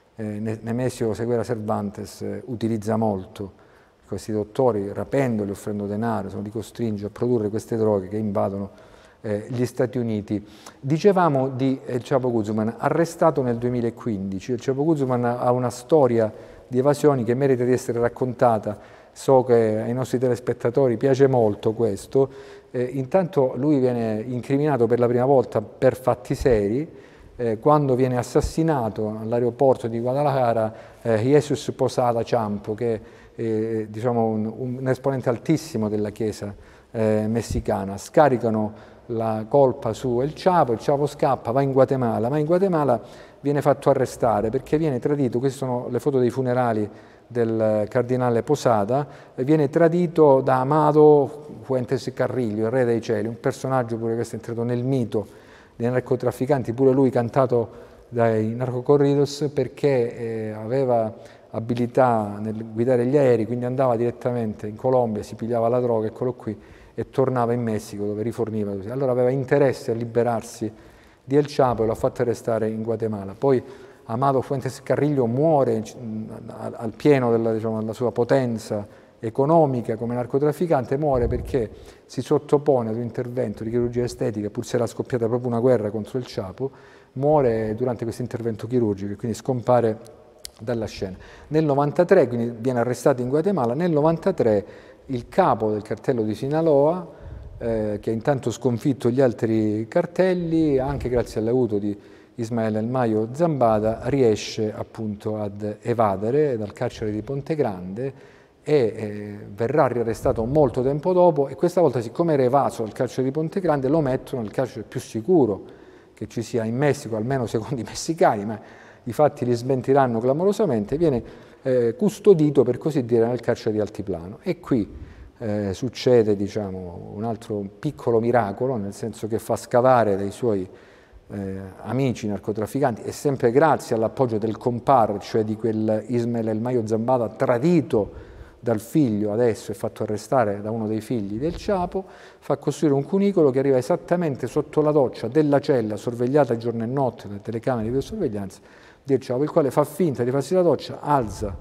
Speaker 2: Nemesio Seguera Cervantes utilizza molto questi dottori, rapendoli, offrendo denaro, li costringe a produrre queste droghe che invadono gli Stati Uniti. Dicevamo di El Chapo Guzman, arrestato nel 2015. El Chapo Guzman ha una storia di evasioni che merita di essere raccontata. So che ai nostri telespettatori piace molto questo. Intanto lui viene incriminato per la prima volta per fatti seri quando viene assassinato all'aeroporto di Guadalajara Jesus Posada Champo, che è diciamo, un esponente altissimo della Chiesa messicana. Scaricano la colpa su El Chapo scappa, va in Guatemala, ma in Guatemala viene fatto arrestare perché viene tradito. Queste sono le foto dei funerali del cardinale Posada, viene tradito da Amado Fuentes Carrillo, il re dei cieli, un personaggio pure questo entrato nel mito dei narcotrafficanti, pure lui cantato dai narcocorridos, perché aveva abilità nel guidare gli aerei, quindi andava direttamente in Colombia, si pigliava la droga, eccolo qui, e tornava in Messico dove riforniva così. Allora aveva interesse a liberarsi di El Chapo e l'ha fatto arrestare in Guatemala. Poi Amado Fuentes Carrillo muore al pieno della sua potenza economica come narcotrafficante, muore perché si sottopone ad un intervento di chirurgia estetica, pur se era scoppiata proprio una guerra contro il Chapo, muore durante questo intervento chirurgico e quindi scompare dalla scena. Nel 93, quindi viene arrestato in Guatemala, nel 93 il capo del cartello di Sinaloa, che ha intanto sconfitto gli altri cartelli, anche grazie all'aiuto di Ismael El Mayo Zambada, riesce appunto ad evadere dal carcere di Ponte Grande e verrà riarrestato molto tempo dopo, e questa volta, siccome era evaso dal carcere di Ponte Grande, lo mettono nel carcere più sicuro che ci sia in Messico, almeno secondo i messicani, ma i fatti li smentiranno clamorosamente. Viene custodito, per così dire, nel carcere di Altiplano, e qui succede, diciamo, un altro piccolo miracolo, nel senso che fa scavare dei suoi amici narcotrafficanti, e sempre grazie all'appoggio del compar, cioè di quel Ismael El Mayo Zambada tradito dal figlio adesso e fatto arrestare da uno dei figli del Chapo, fa costruire un cunicolo che arriva esattamente sotto la doccia della cella sorvegliata giorno e notte dalle telecamere di videosorveglianza del Chapo, il quale fa finta di farsi la doccia, alza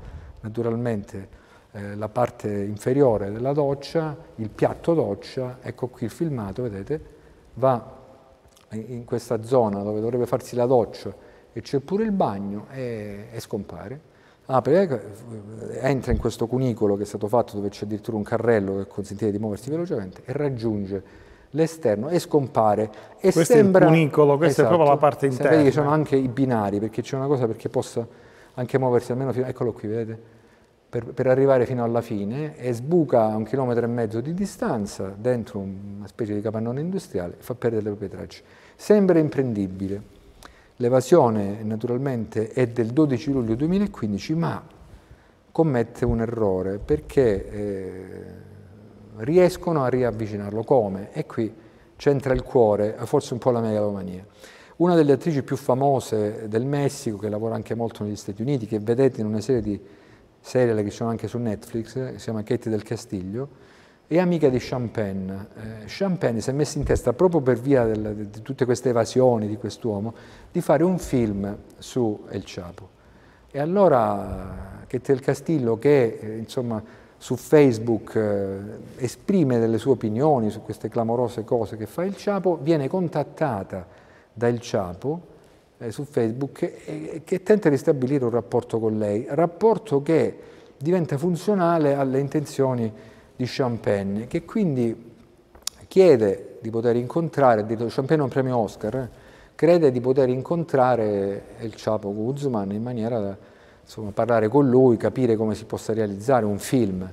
Speaker 2: naturalmente la parte inferiore della doccia, il piatto doccia, ecco qui il filmato, vedete, va in questa zona dove dovrebbe farsi la doccia e c'è pure il bagno e scompare. Apre, entra in questo cunicolo che è stato fatto dove c'è addirittura un carrello che consente di muoversi velocemente e raggiunge l'esterno e scompare. E
Speaker 1: questo
Speaker 2: sembra,
Speaker 1: è il cunicolo, questa
Speaker 2: esatto,
Speaker 1: è proprio la parte interna.
Speaker 2: vedi che ci sono anche i binari, perché c'è una cosa perché possa anche muoversi almeno fino, eccolo qui, vedete? Per arrivare fino alla fine e sbuca a 1,5 chilometri di distanza dentro una specie di capannone industriale e fa perdere le proprie tracce. Sembra imprendibile. L'evasione naturalmente è del 12 luglio 2015, ma commette un errore perché riescono a riavvicinarlo. Come? E qui c'entra il cuore, forse un po' la megalomania. Una delle attrici più famose del Messico, che lavora anche molto negli Stati Uniti, che vedete in una serie di serie che sono anche su Netflix, che si chiama Katie del Castillo, è amica di Champagne. Champagne si è messa in testa, proprio per via di tutte queste evasioni di quest'uomo, di fare un film su El Chapo. E allora Katie del Castillo, che insomma su Facebook esprime delle sue opinioni su queste clamorose cose che fa El Chapo, viene contattata da El Chapo su Facebook che tenta di stabilire un rapporto con lei, rapporto che diventa funzionale alle intenzioni di Champagne, che quindi chiede di poter incontrare, Champagne è un premio Oscar, crede di poter incontrare El Chapo Guzman in maniera da insomma, parlare con lui, capire come si possa realizzare un film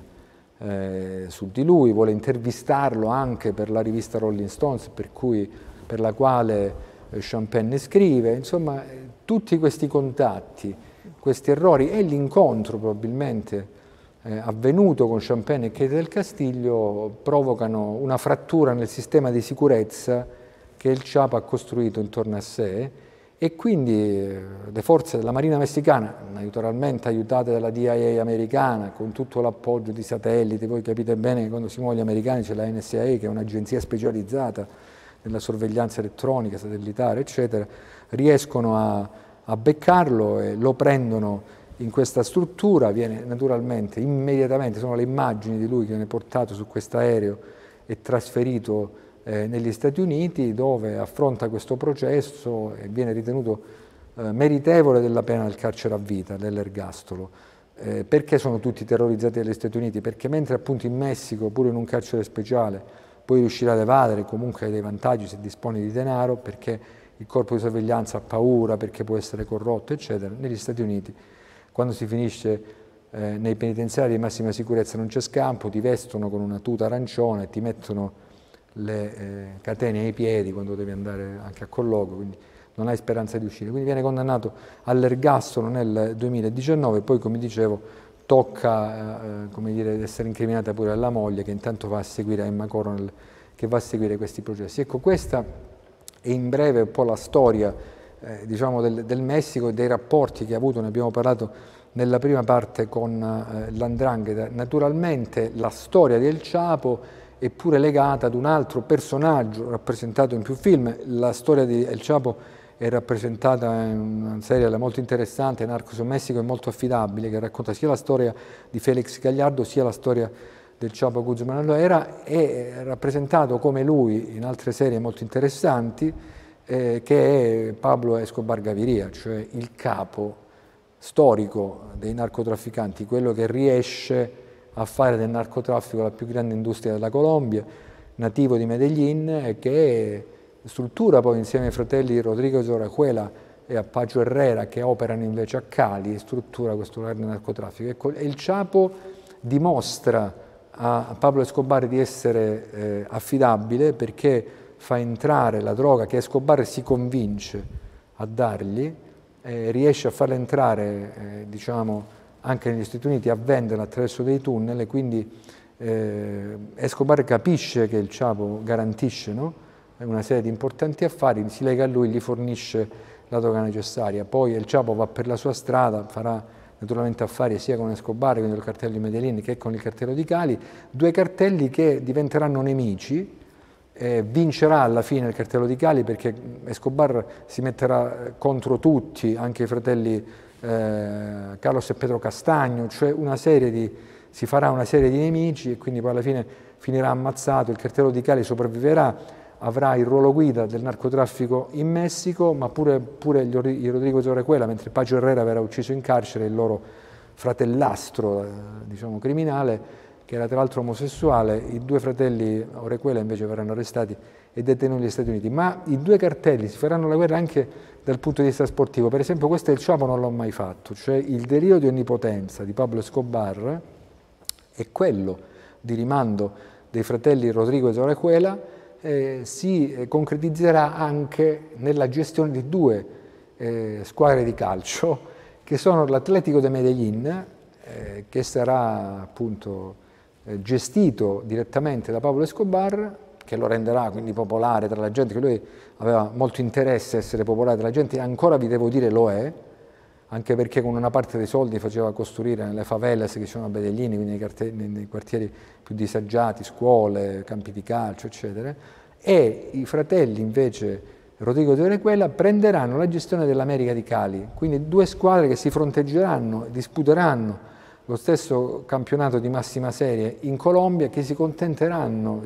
Speaker 2: su di lui, vuole intervistarlo anche per la rivista Rolling Stones, per la quale Champagne scrive, insomma tutti questi contatti, questi errori e l'incontro probabilmente avvenuto con Champagne e Katie del Castillo provocano una frattura nel sistema di sicurezza che il Chapo ha costruito intorno a sé e quindi le forze della Marina messicana, naturalmente aiutate dalla DIA americana, con tutto l'appoggio di satelliti, voi capite bene che quando si muovono gli americani c'è la NSA che è un'agenzia specializzata nella sorveglianza elettronica, satellitare, eccetera, riescono a beccarlo e lo prendono in questa struttura, viene naturalmente immediatamente, sono le immagini di lui che viene portato su questo aereo e trasferito negli Stati Uniti, dove affronta questo processo e viene ritenuto meritevole della pena del carcere a vita, dell'ergastolo. Perché sono tutti terrorizzati dagli Stati Uniti? Perché mentre appunto in Messico, pure in un carcere speciale, poi riuscirà ad evadere, comunque hai dei vantaggi se disponi di denaro, perché il corpo di sorveglianza ha paura, perché può essere corrotto, eccetera. Negli Stati Uniti, quando si finisce nei penitenziari di massima sicurezza non c'è scampo, ti vestono con una tuta arancione, ti mettono le catene ai piedi quando devi andare anche a colloquio, quindi non hai speranza di uscire. Quindi viene condannato all'ergastolo nel 2019, poi come dicevo tocca come dire, essere incriminata pure alla moglie che intanto va a seguire Emma Coronel, che va a seguire questi processi. Ecco, questa è in breve un po' la storia diciamo del Messico e dei rapporti che ha avuto, ne abbiamo parlato nella prima parte con l''ndrangheta. Naturalmente la storia di El Chapo è pure legata ad un altro personaggio rappresentato in più film. La storia di El Chapo è rappresentata in una serie molto interessante, Narcos in Messico, è molto affidabile, che racconta sia la storia di Felix Gallardo sia la storia del Chapo Guzman. Allora è rappresentato come lui in altre serie molto interessanti, che è Pablo Escobar Gaviria, cioè il capo storico dei narcotrafficanti, quello che riesce a fare del narcotraffico la più grande industria della Colombia, nativo di Medellín, che struttura poi insieme ai fratelli Rodríguez Orejuela e a Pacho Herrera, che operano invece a Cali, struttura questo grande narcotraffico. Ecco, il Chapo dimostra a Pablo Escobar di essere affidabile perché fa entrare la droga che Escobar si convince a dargli, riesce a farla entrare diciamo, anche negli Stati Uniti, a venderla attraverso dei tunnel, e quindi Escobar capisce che il Chapo garantisce, no? Una serie di importanti affari, si lega a lui, gli fornisce la droga necessaria. Poi El Chapo va per la sua strada, farà naturalmente affari sia con Escobar, quindi il cartello di Medellín, che con il cartello di Cali, due cartelli che diventeranno nemici. Vincerà alla fine il cartello di Cali perché Escobar si metterà contro tutti, anche i fratelli Carlos e Pedro Castagno, cioè si farà una serie di nemici e quindi poi alla fine finirà ammazzato, il cartello di Cali sopravviverà, avrà il ruolo guida del narcotraffico in Messico, ma pure i Rodrigo Orejuela, mentre Pacho Herrera verrà ucciso in carcere, il loro fratellastro, diciamo, criminale, che era tra l'altro omosessuale. I due fratelli Orejuela invece verranno arrestati e detenuti negli Stati Uniti. Ma i due cartelli si faranno la guerra anche dal punto di vista sportivo. Per esempio, questo è il Chapo non l'ho mai fatto, cioè il delirio di onnipotenza di Pablo Escobar è quello di rimando dei fratelli Rodrigo e Orejuela, si concretizzerà anche nella gestione di due squadre di calcio, che sono l'Atlético de Medellín, che sarà appunto gestito direttamente da Pablo Escobar, che lo renderà quindi popolare tra la gente, che lui aveva molto interesse a essere popolare tra la gente, e ancora vi devo dire lo è, anche perché con una parte dei soldi faceva costruire nelle favelas che ci sono a Medellín, quindi nei quartieri più disagiati, scuole, campi di calcio, eccetera, e i fratelli invece Rodrigo de Orejuela prenderanno la gestione dell'America di Cali, quindi due squadre che si fronteggeranno, disputeranno lo stesso campionato di massima serie in Colombia, che si contenderanno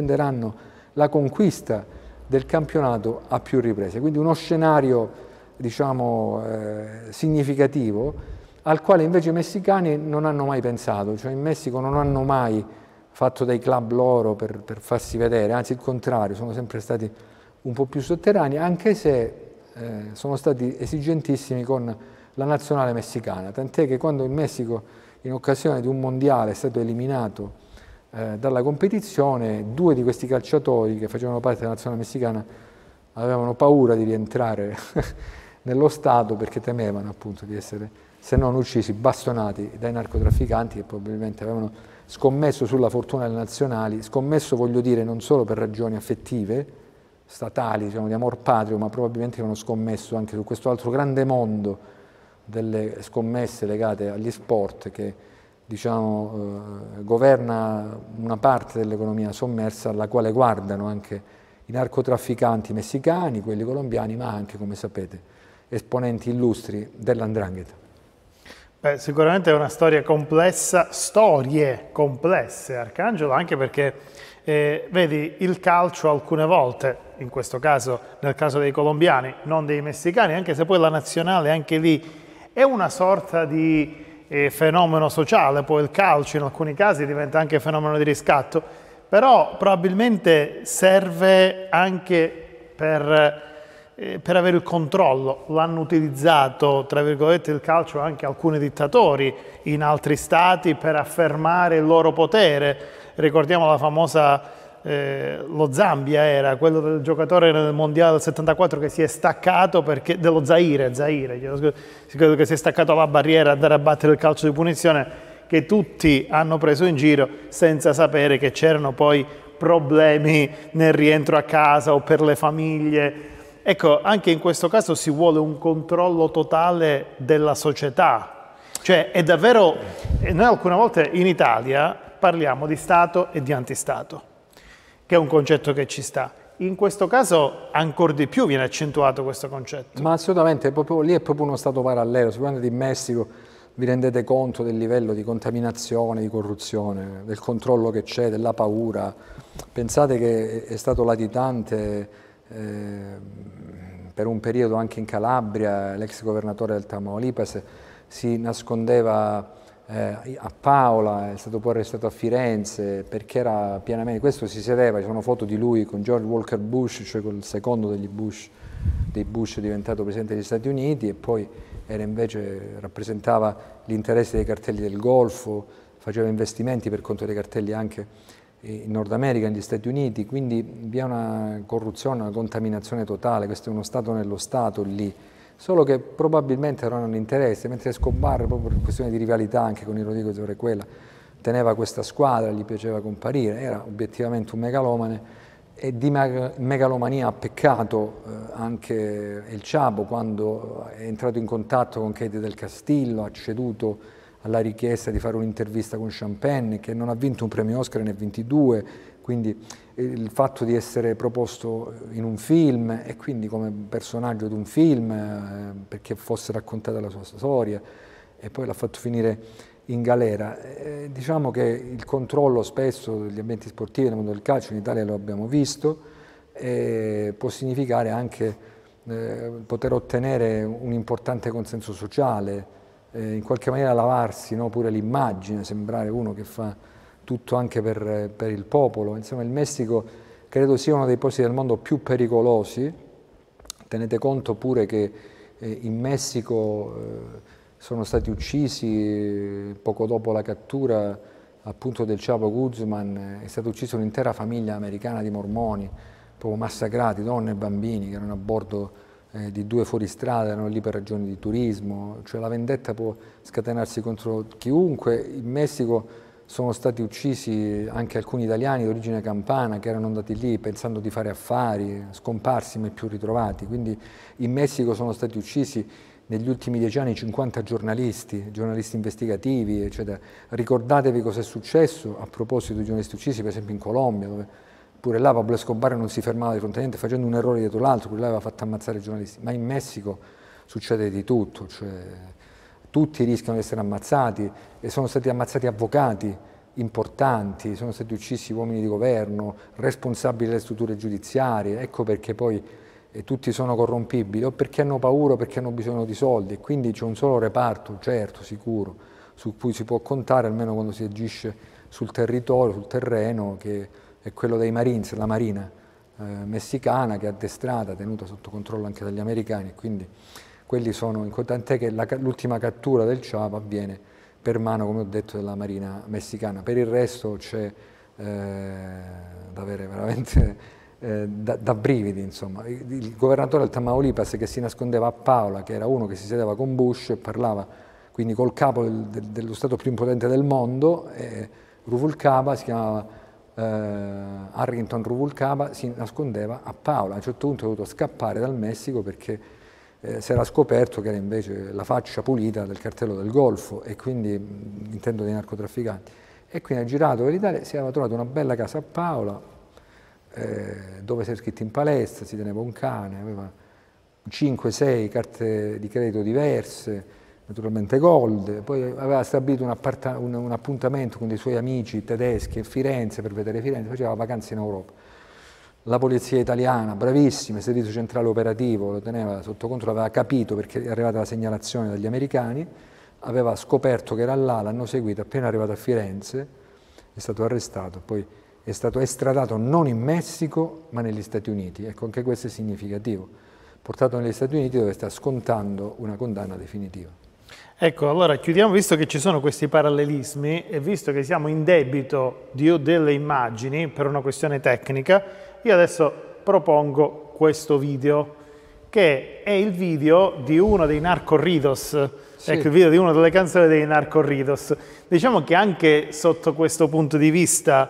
Speaker 2: la conquista del campionato a più riprese. Quindi uno scenario, diciamo, significativo, al quale invece i messicani non hanno mai pensato, cioè in Messico non hanno mai fatto dei club loro per farsi vedere, anzi il contrario, sono sempre stati un po' più sotterranei, anche se sono stati esigentissimi con la nazionale messicana, tant'è che quando il Messico in occasione di un mondiale è stato eliminato dalla competizione, due di questi calciatori che facevano parte della nazionale messicana avevano paura di rientrare nello Stato perché temevano appunto di essere, se non uccisi, bastonati dai narcotrafficanti che probabilmente avevano scommesso sulla fortuna delle nazionali, scommesso voglio dire non solo per ragioni affettive, statali, diciamo, di amor patrio, ma probabilmente avevano scommesso anche su questo altro grande mondo delle scommesse legate agli sport che, diciamo, governa una parte dell'economia sommersa alla quale guardano anche i narcotrafficanti messicani, quelli colombiani, ma anche, come sapete, esponenti illustri dell''ndrangheta.
Speaker 1: Beh, sicuramente è una storia complessa, storie complesse, Arcangelo, anche perché vedi, il calcio alcune volte, in questo caso, nel caso dei colombiani, non dei messicani, anche se poi la nazionale anche lì è una sorta di fenomeno sociale, poi il calcio in alcuni casi diventa anche fenomeno di riscatto, però probabilmente serve anche per avere il controllo. L'hanno utilizzato, tra virgolette, il calcio anche alcuni dittatori in altri stati per affermare il loro potere. Ricordiamo la famosa, lo Zambia era, quello del giocatore nel mondiale del 74 che si è staccato perché, dello Zaire, credo che si è staccato alla barriera a andare a battere il calcio di punizione, che tutti hanno preso in giro senza sapere che c'erano poi problemi nel rientro a casa o per le famiglie. Ecco, anche in questo caso si vuole un controllo totale della società. Cioè, è davvero, noi alcune volte in Italia parliamo di Stato e di antistato, che è un concetto che ci sta. In questo caso ancora di più viene accentuato questo concetto.
Speaker 2: Ma assolutamente, lì è proprio uno Stato parallelo. Se andate in Messico vi rendete conto del livello di contaminazione, di corruzione, del controllo che c'è, della paura. Pensate che è stato latitante per un periodo anche in Calabria, l'ex governatore del Tamaulipas si nascondeva a Paola, è stato poi arrestato a Firenze perché era pienamente, questo si sedeva, ci sono foto di lui con George Walker Bush, cioè col secondo dei Bush diventato presidente degli Stati Uniti, e poi era invece, rappresentava gli interessi dei cartelli del Golfo, faceva investimenti per conto dei cartelli anche in Nord America, negli Stati Uniti, quindi vi è una corruzione, una contaminazione totale, questo è uno Stato nello Stato lì. Solo che probabilmente non hanno interesse, mentre Escobar, proprio per questione di rivalità anche con il Rodrigo Orejuela, teneva questa squadra, gli piaceva comparire, era obiettivamente un megalomane, e di megalomania ha peccato anche il Chapo quando è entrato in contatto con Katie del Castillo, ha ceduto alla richiesta di fare un'intervista con Champagne, che non ha vinto un premio Oscar, ne ha 22, quindi il fatto di essere proposto in un film e quindi come personaggio di un film perché fosse raccontata la sua storia e poi l'ha fatto finire in galera. Diciamo che il controllo spesso degli ambienti sportivi nel mondo del calcio in Italia lo abbiamo visto, può significare anche poter ottenere un importante consenso sociale, in qualche maniera lavarsi, no, pure l'immagine, sembrare uno che fa tutto anche per il popolo. Insomma, il Messico credo sia uno dei posti del mondo più pericolosi. Tenete conto pure che in Messico sono stati uccisi poco dopo la cattura appunto del Chapo Guzman, è stata uccisa un'intera famiglia americana di mormoni, proprio massacrati, donne e bambini che erano a bordo di due fuoristrada, erano lì per ragioni di turismo, cioè la vendetta può scatenarsi contro chiunque. In Messico sono stati uccisi anche alcuni italiani di origine campana che erano andati lì pensando di fare affari, scomparsi mai più ritrovati, quindi in Messico sono stati uccisi negli ultimi 10 anni 50 giornalisti investigativi, eccetera. Ricordatevi cosa è successo a proposito di giornalisti uccisi, per esempio in Colombia, dove pure là Pablo Escobar non si fermava di fronte a niente, facendo un errore dietro l'altro, pure là aveva fatto ammazzare i giornalisti. Ma in Messico succede di tutto, cioè, tutti rischiano di essere ammazzati e sono stati ammazzati avvocati importanti, sono stati uccisi uomini di governo, responsabili delle strutture giudiziarie, ecco perché poi tutti sono corrompibili, o perché hanno paura o perché hanno bisogno di soldi, e quindi c'è un solo reparto, certo, sicuro, su cui si può contare, almeno quando si agisce sul territorio, sul terreno, che è quello dei Marines, la Marina messicana, che è addestrata, tenuta sotto controllo anche dagli americani, quindi quelli sono, tant'è che l'ultima cattura del Chapo avviene per mano, come ho detto, della Marina messicana. Per il resto c'è da avere veramente da brividi, insomma. Il governatore del Tamaulipas che si nascondeva a Paola, che era uno che si sedeva con Bush e parlava quindi col capo dello Stato più impotente del mondo, Ruvalcaba, si chiamava Harrington Ruvalcaba, si nascondeva a Paola. A un certo punto è dovuto scappare dal Messico perché si era scoperto che era invece la faccia pulita del cartello del Golfo, e quindi intendo dei narcotrafficanti. E quindi ha girato per l'Italia, si era trovato una bella casa a Paola, dove si era iscritto in palestra, si teneva un cane, aveva 5-6 carte di credito diverse, naturalmente gold, poi aveva stabilito un appuntamento con dei suoi amici tedeschi a Firenze per vedere Firenze, faceva vacanze in Europa. La polizia italiana, bravissima, il servizio centrale operativo lo teneva sotto controllo, aveva capito perché è arrivata la segnalazione dagli americani, aveva scoperto che era là, l'hanno seguito, appena arrivato a Firenze è stato arrestato, poi è stato estradato non in Messico ma negli Stati Uniti, ecco, anche questo è significativo, portato negli Stati Uniti dove sta scontando una condanna definitiva.
Speaker 1: Ecco, allora chiudiamo, visto che ci sono questi parallelismi e visto che siamo in debito di delle immagini per una questione tecnica, io adesso propongo questo video, che è il video di uno dei Narcorridos, sì. Ecco, il video di una delle canzoni dei Narcorridos. Diciamo che anche sotto questo punto di vista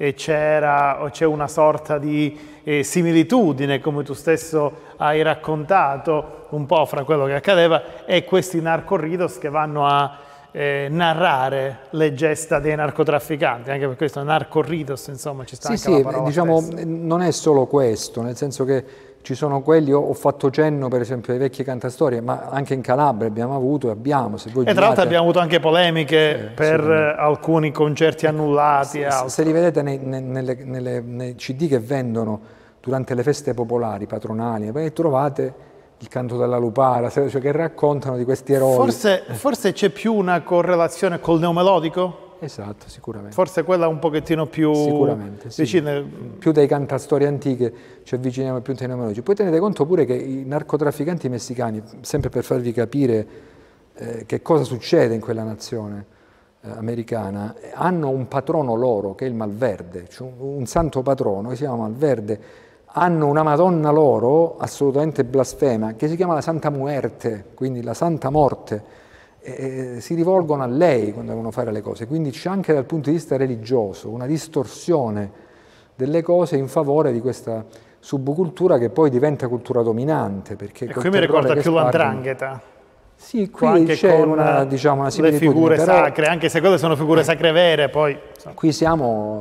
Speaker 1: c'è una sorta di similitudine, come tu stesso hai raccontato un po' fra quello che accadeva e questi narcorridos che vanno a narrare le gesta dei narcotrafficanti, anche per questo narcorridos, insomma, ci sta anche la parola
Speaker 2: diciamo,
Speaker 1: stessa.
Speaker 2: Non è solo questo, nel senso che ci sono quelli, ho fatto cenno per esempio ai vecchi cantastorie, ma anche in Calabria abbiamo avuto e abbiamo, se voi
Speaker 1: e tra l'altro abbiamo avuto anche polemiche per alcuni concerti annullati.
Speaker 2: Se li vedete nei CD che vendono durante le feste popolari, patronali, trovate il canto della lupara, cioè che raccontano di questi eroi.
Speaker 1: Forse c'è più una correlazione col neomelodico?
Speaker 2: Esatto, sicuramente.
Speaker 1: Forse quella un pochettino più vicina.
Speaker 2: Sì. Più dei cantastorie antiche ci avviciniamo più ai neomelodici. Poi tenete conto pure che i narcotrafficanti messicani, sempre per farvi capire che cosa succede in quella nazione americana, hanno un patrono loro che è il Malverde, cioè un santo patrono che si chiama Malverde. Hanno una Madonna loro, assolutamente blasfema, che si chiama la Santa Muerte, quindi la Santa Morte, e si rivolgono a lei quando devono fare le cose, quindi c'è anche dal punto di vista religioso una distorsione delle cose in favore di questa subcultura che poi diventa cultura dominante. Perché
Speaker 1: e qui mi ricorda più l'andrangheta.
Speaker 2: Sì, qui c'è una similitudine.
Speaker 1: Le figure sacre, anche se quelle sono figure sacre vere, poi...
Speaker 2: Qui siamo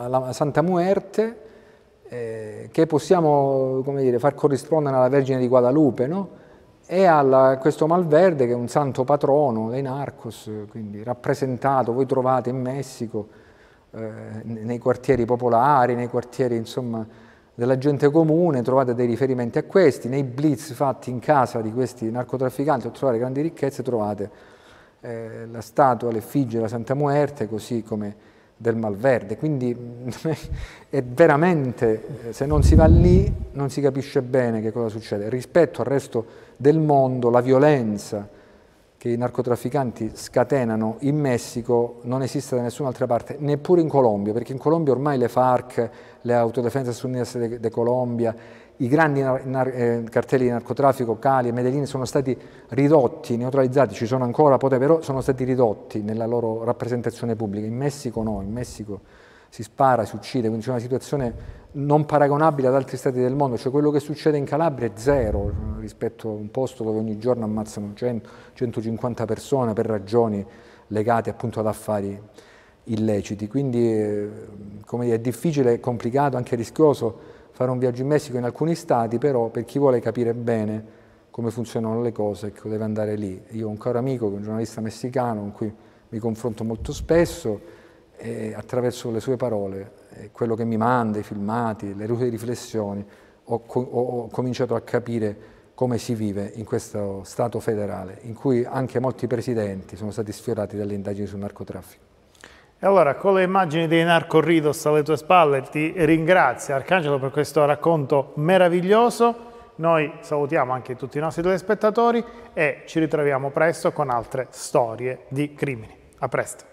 Speaker 2: alla Santa Muerte, che possiamo, come dire, far corrispondere alla Vergine di Guadalupe, no? E a questo Malverde, che è un santo patrono dei narcos, quindi rappresentato, voi trovate in Messico, nei quartieri popolari, nei quartieri insomma della gente comune, trovate dei riferimenti a questi, nei blitz fatti in casa di questi narcotrafficanti, per trovare grandi ricchezze, trovate la statua, l'effigie della Santa Muerte, così come del Malverde, quindi è veramente, se non si va lì non si capisce bene che cosa succede. Rispetto al resto del mondo, la violenza che i narcotrafficanti scatenano in Messico non esiste da nessun'altra parte, neppure in Colombia, perché in Colombia ormai le FARC, le Autodefensas Unidas de Colombia, i grandi cartelli di narcotraffico, Cali e Medellin, sono stati ridotti, neutralizzati, ci sono ancora, però sono stati ridotti nella loro rappresentazione pubblica. In Messico no, in Messico si spara, si uccide, quindi c'è una situazione non paragonabile ad altri stati del mondo, cioè quello che succede in Calabria è zero rispetto a un posto dove ogni giorno ammazzano 100-150 persone per ragioni legate appunto ad affari illeciti, quindi come dire, è difficile, complicato, anche rischioso fare un viaggio in Messico in alcuni stati, però per chi vuole capire bene come funzionano le cose, ecco, deve andare lì. Io ho un caro amico che è un giornalista messicano con cui mi confronto molto spesso e attraverso le sue parole, quello che mi manda, i filmati, le riflessioni, ho cominciato a capire come si vive in questo Stato federale, in cui anche molti presidenti sono stati sfiorati dalle indagini sul narcotraffico.
Speaker 1: E allora, con le immagini dei narcorridos alle tue spalle, ti ringrazio Arcangelo per questo racconto meraviglioso. Noi salutiamo anche tutti i nostri telespettatori e ci ritroviamo presto con altre storie di crimini. A presto.